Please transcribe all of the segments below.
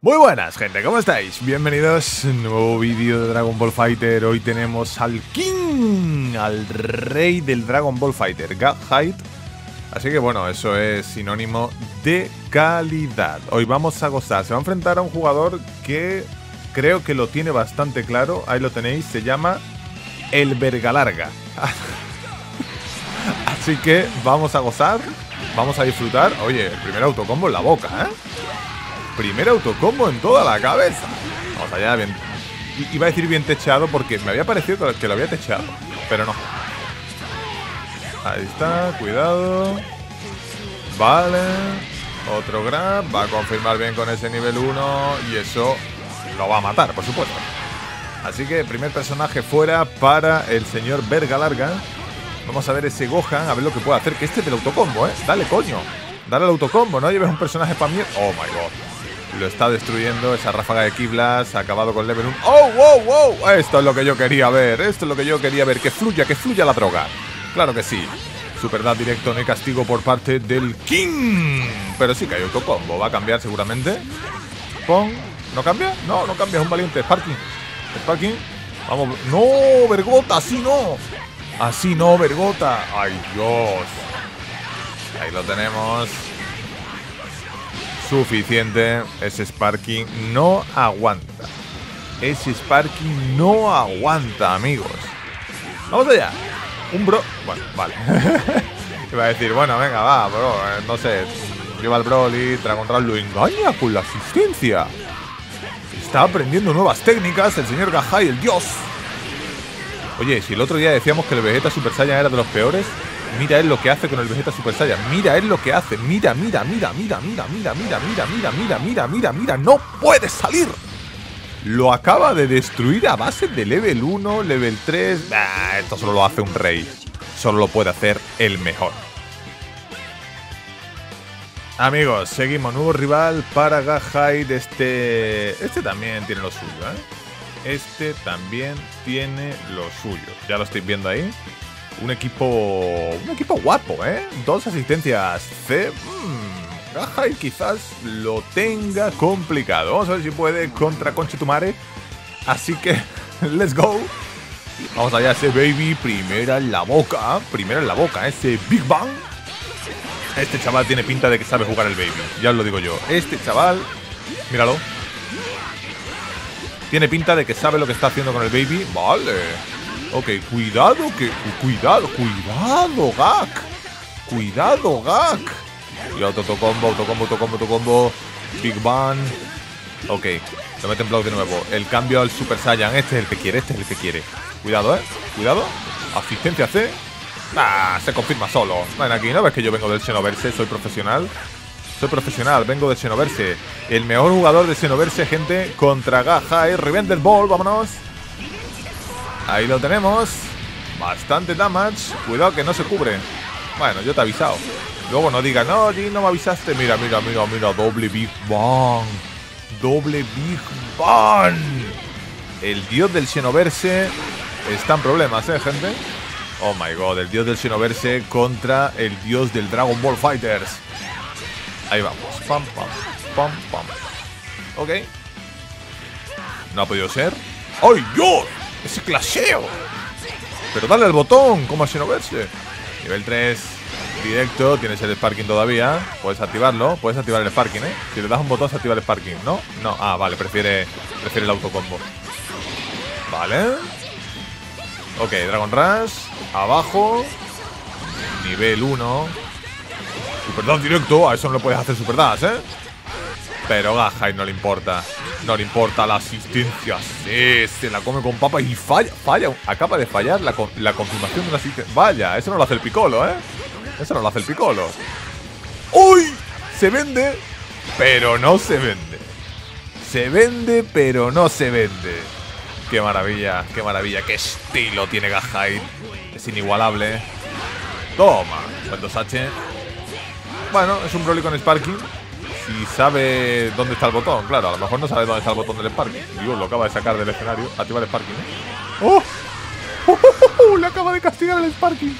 Muy buenas, gente, ¿cómo estáis? Bienvenidos a un nuevo vídeo de Dragon Ball Fighter. Hoy tenemos al King, al rey del Dragon Ball Fighter, Gahite. Así que bueno, eso es sinónimo de calidad. Hoy vamos a gozar. Se va a enfrentar a un jugador que creo que lo tiene bastante claro. Ahí lo tenéis, se llama el Vergalarga. Así que vamos a gozar, vamos a disfrutar. Oye, el primer autocombo en la boca, ¿eh? Primer autocombo en toda la cabeza. Vamos allá, bien. Iba a decir bien techado porque me había parecido que lo había techado, pero no. Ahí está, cuidado. Vale. Otro grab. Va a confirmar bien con ese nivel 1. Y eso lo va a matar, por supuesto. Así que primer personaje fuera para el señor Vergalarga. Vamos a ver ese Gohan, a ver lo que puede hacer. Que este es del autocombo, ¿eh? Dale, coño. Dale al autocombo, no lleves un personaje para mí. Oh my god. Lo está destruyendo, esa ráfaga de Kiblas. Ha acabado con level 1. ¡Oh, wow, wow! Esto es lo que yo quería ver. Esto es lo que yo quería ver. Que fluya la droga. Claro que sí. Super Dash directo, no hay castigo por parte del King. Pero sí que hay autocombo. Va a cambiar seguramente. Pon. ¿No cambia? No, no cambia. Es un valiente. Sparking. Sparking. Vamos. ¡No, Vergota! ¡Así no! ¡Así no, Vergota! ¡Ay, Dios! Ahí lo tenemos. Suficiente. Ese Sparking no aguanta. Ese Sparking no aguanta, amigos. Vamos allá. Un bro... Bueno, vale. Iba a decir, bueno, venga, va, bro. No sé. Lleva el Broly. Dragon Ball lo engaña con la asistencia. Está aprendiendo nuevas técnicas el señor Gahite, el dios. Oye, si el otro día decíamos que el Vegeta Super Saiyan era de los peores, mira él lo que hace con el Vegeta Super Saiyan. Mira él lo que hace. Mira. No puede salir. Lo acaba de destruir a base de level 1, level 3. Esto solo lo hace un rey. Solo lo puede hacer el mejor. Amigos, seguimos. Nuevo rival para Gahite. Este también tiene lo suyo, ¿eh? Este también tiene lo suyo. Ya lo estáis viendo ahí. Un equipo guapo, ¿eh? 2 asistencias C. Gahite quizás lo tenga complicado. Vamos a ver si puede contra Conchetumare. Así que, let's go. Vamos allá, ese baby. Primera en la boca. Ese Big Bang. Este chaval tiene pinta de que sabe jugar el baby. Ya os lo digo yo. Este chaval, míralo. Tiene pinta de que sabe lo que está haciendo con el baby. Vale. Ok, cuidado, Cuidado, Gak. Cuidado, Gak. Y autocombo. Big Bang. Ok, lo mete en block de nuevo. El cambio al Super Saiyan. Este es el que quiere, Cuidado, Cuidado. Asistencia C. Se confirma solo. Ven aquí, ¿no ves que yo vengo del Xenoverse? Soy profesional, vengo de Xenoverse. El mejor jugador de Xenoverse, gente, contra Gahite. Revenge Ball, vámonos. Ahí lo tenemos. Bastante damage. Cuidado que no se cubre. Bueno, yo te he avisado. Luego no digas, no, Jin, no me avisaste. Mira. Doble Big Bang. El dios del Xenoverse está en problemas, gente. Oh my god, el dios del Xenoverse contra el dios del Dragon Ball Fighters. Ahí vamos. Pam. Ok. No ha podido ser. ¡Ay, Dios! ¡Ese clasheo! Pero dale al botón, como a Xenoverse. Nivel 3, directo. Tienes el Sparking todavía. Puedes activarlo. Puedes activar el Sparking, ¿eh? Si le das un botón se activa el Sparking, ¿no? No, vale, prefiere el autocombo. Vale. Ok, Dragon Rush. Abajo. Nivel 1. Super Dash directo. A eso no le puedes hacer Super Dash, ¿eh? Pero Gahite no le importa. No le importa la asistencia. Sí, se la come con papa y falla. Acaba de fallar la confirmación de una asistencia. Vaya, eso no lo hace el Piccolo, ¿eh? Eso no lo hace el Piccolo. ¡Uy! Se vende, pero no se vende. Se vende, pero no se vende. Qué maravilla, qué estilo tiene Gahite. Es inigualable. Toma, buen 2H. Bueno, es un Broly con Sparking. Si sabe dónde está el botón, claro, a lo mejor no sabe dónde está el botón del Sparking. Digo, lo acaba de sacar del escenario. Activa el Sparking, ¿eh? ¡Oh! Le acaba de castigar el Sparking.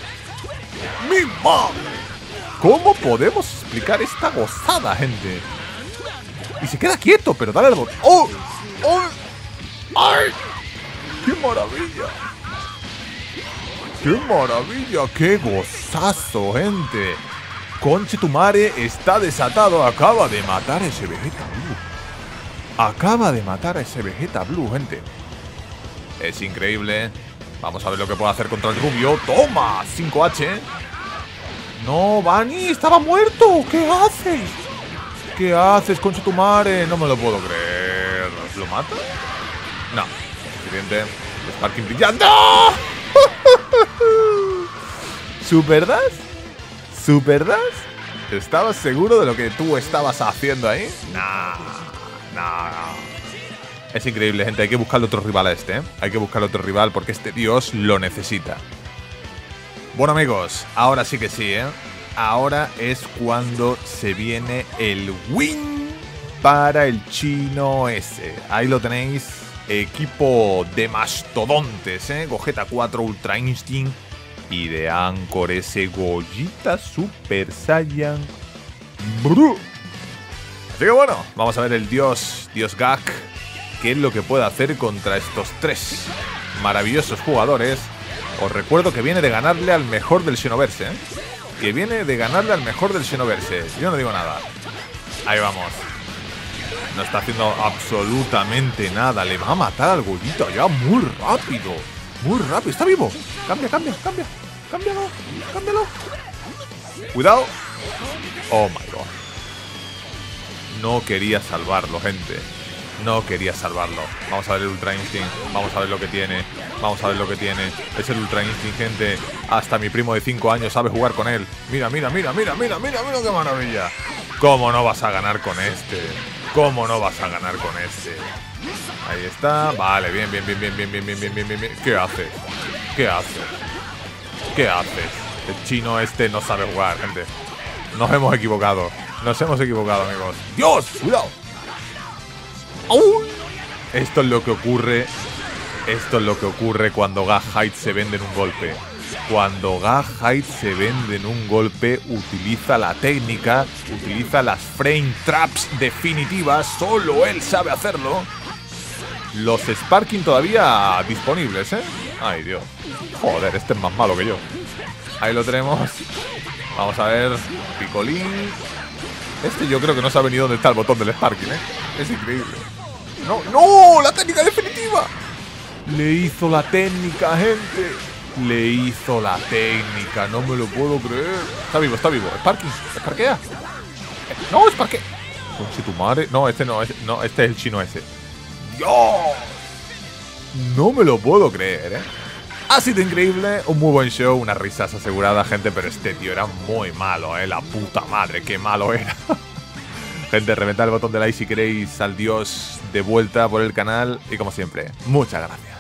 ¡Mima! ¿Cómo podemos explicar esta gozada, gente? Y se queda quieto, pero dale al botón. ¡Oh! ¡Oh! ¡Ay! ¡Qué maravilla! ¡Qué maravilla! ¡Qué gozazo, gente! Conche tu madre está desatado. Acaba de matar a ese Vegeta Blue. Acaba de matar a ese Vegeta Blue, gente. Es increíble. Vamos a ver lo que puede hacer contra el rubio. ¡Toma! 5H. No, Bunny, estaba muerto. ¿Qué haces? ¿Qué haces, concha tu madre? No me lo puedo creer. ¿Lo mata? No. Suficiente. Sparking brillante. ¡No! ¿Super Dash? ¿Super Dash? ¿Estabas seguro de lo que tú estabas haciendo ahí? No. Es increíble, gente. Hay que buscarle otro rival a este, ¿eh? Hay que buscarle otro rival porque este dios lo necesita. Bueno, amigos, ahora sí que sí, ¿eh? Ahora es cuando se viene el win para el chino ese. Ahí lo tenéis. Equipo de mastodontes, ¿eh? Gogeta 4 Ultra Instinct y de Anchor ese Gogeta Super Saiyan Blue. Así que bueno, vamos a ver el dios Gak. ¿Qué es lo que puede hacer contra estos tres maravillosos jugadores? Os recuerdo que viene de ganarle al mejor del Xenoverse, ¿eh? Que viene de ganarle al mejor del Xenoverse. Yo no digo nada. Ahí vamos. No está haciendo absolutamente nada. Le va a matar al Gogeta ya muy rápido. Muy rápido. Está vivo. Cambia. Cámbialo. Cuidado. Oh my god. No quería salvarlo, gente. No quería salvarlo. Vamos a ver el Ultra Instinct. Vamos a ver lo que tiene. Es el Ultra Instinct, gente. Hasta mi primo de 5 años sabe jugar con él. Mira, qué maravilla. ¿Cómo no vas a ganar con este? Ahí está. Vale, bien. ¿Qué haces? El chino este no sabe jugar, gente. Nos hemos equivocado, amigos. ¡Dios! ¡Cuidado! Esto es lo que ocurre cuando Gak se vende en un golpe. Cuando Gak se vende en un golpe, utiliza la técnica, utiliza las frame traps definitivas. Solo él sabe hacerlo. Los Sparking todavía disponibles, ¿eh? Ay, Dios. Joder, este es más malo que yo. Ahí lo tenemos. Vamos a ver. Picolín. Este yo creo que no sabe ni dónde está el botón del Sparking, ¿eh? Es increíble. ¡No! ¡La técnica definitiva! Le hizo la técnica, gente. No me lo puedo creer. Está vivo. Sparking. ¿Sparkea? No, Sparkea. Conche tu madre. No, este no. No, este es el chino ese. ¡Dios! No me lo puedo creer, ¿eh? Ha sido increíble, un muy buen show, unas risas aseguradas, gente, pero este tío era muy malo, la puta madre, qué malo era. Gente, reventad el botón de like si queréis al dios de vuelta por el canal y como siempre, muchas gracias.